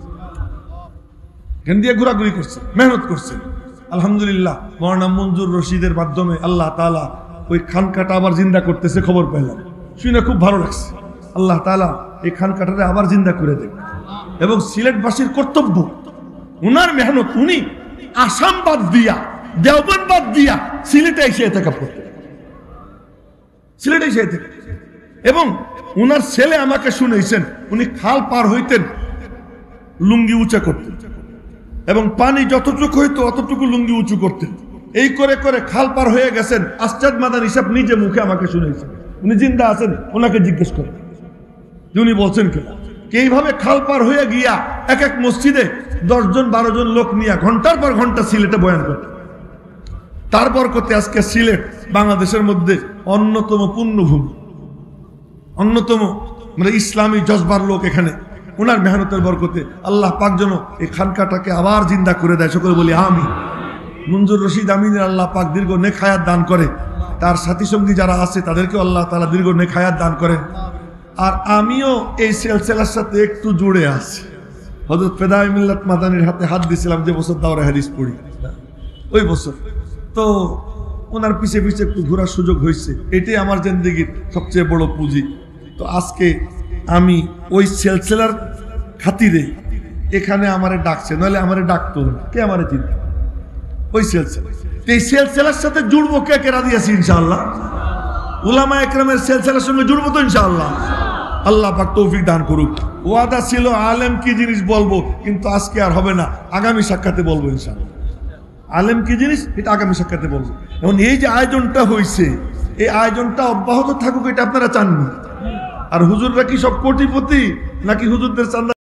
এখান দিয়ে ঘোরাঘুরি করছে, মেহনত করছে। আলহামদুলিল্লাহ, মওলানা মঞ্জুর রশিদের মাধ্যমে আল্লাহ তাআলা ওই খানকাটা আবার জিন্দা করতেছে, খবর পাইলাম। শুনে খুব ভালো লাগছে। আল্লাহ তাআলা এই খানকাটারে আবার জিন্দা করে দেবে। এবং সিলেটবাসীর কর্তব্য, উনার মেহনত, উনি আসাম বাদ দিয়া, দেওবন্দ বাদ দিয়া সিলেটে এসে ইতিকাফ করতেন, সিলেটে এসে ইতিকাফ। এবং উনার ছেলে আমাকে শুনেছেন, উনি খাল পার হইতেন, লুঙ্গি উঁচা করতেন, এবং পানি যতটুকু হইতো অতটুকু লুঙ্গি উঁচু করতেন। এই করে করে খাল পার হয়ে গেছেন। আস্তাদ মাদানী সাহেব নিজে মুখে আমাকে শুনেছেন, উনি জিন্দা আছেন, ওনাকে জিজ্ঞেস করেন যে উনি বলছেন কেন। এইভাবে খাল পার হয়ে গিয়া এক এক মসজিদে দশজন বারো জন লোক নিয়ে ঘন্টার পর ঘন্টা সিলেটে বয়ান করতেন। তারপর করতে আজকে সিলেট বাংলাদেশের মধ্যে অন্যতম পুণ্যভূমি, অন্যতম মানে ইসলামী জজবার লোক এখানে। ওনার মেহনতের বরকতে আল্লাহ পাক যেন এই খানকাটাকে আবার জিন্দা করে দেয়। সকলে বলি আমিন। মঞ্জুর রশিদ আমিনের আল্লাহ পাক দীর্ঘ নেক হায়াত দান করে, তার সাথী সঙ্গী যারা আছে তাদেরকেও আল্লাহ তাআলা দীর্ঘ নেক হায়াত দান করেন। আর আমিও এই সিলসিলার সাথে একটু জুড়ে আছি। হযরত ফেদায়ে মিল্লাত মাদানীর হাতে হাত দিয়েছিলাম যে বছর দাওরা হাদিস পড়ি, ওই বছর। তো ওনার পিছে পিছে একটু ঘোরার সুযোগ হয়েছে। এটাই আমার জিন্দেগির সবচেয়ে বড় পুঁজি। তো আজকে আমি ওই সিলসিলার খাতিরে এখানে আমারে ডাকছে, নইলে আমারে ডাকতো না, কে আমারে চিনত? ওই সিলসিলা। এই সিলসিলার সাথে জুড়বো কে কে রাজি আছি ইনশাআল্লাহ? উলামা একরামের সিলসিলার সঙ্গে জুড়বো তো ইনশাআল্লাহ। আল্লাহ পাক তৌফিক দান করুক। ওয়াদা ছিল আলেম কি জিনিস বলবো, কিন্তু আজকে আর হবে না, আগামী সাক্ষাতে বলবো ইনশাআল্লাহ। আলেম কি জিনিস এটা আগামী সাক্ষাতে বলবো। এখন এই যে আয়োজনটা হয়েছে, এই আয়োজনটা অব্যাহত থাকুক, এটা আপনারা চাননি? আর হুজুররা কি সব কোটিপতি নাকি হুজুরদের চান্দা